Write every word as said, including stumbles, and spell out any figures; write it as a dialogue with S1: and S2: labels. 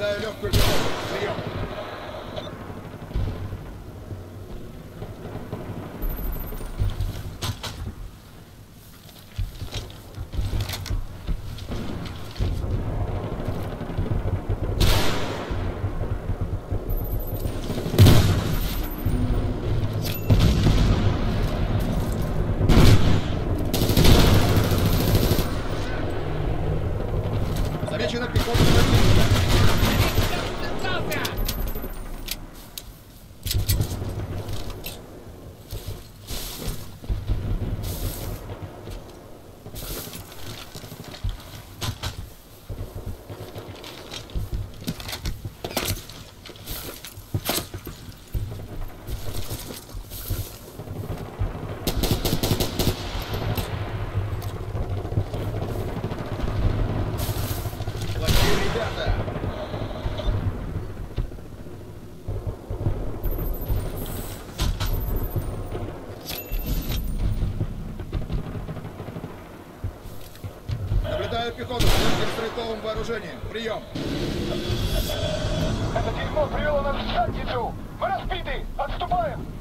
S1: Наблюдаю легкую пехоту. Прием. Замечена пехота противника. Наблюдаю пехоту с легким стрелковым вооружением. Прием.
S2: Это дерьмо привело нас в задницу. Мы разбиты. Отступаем.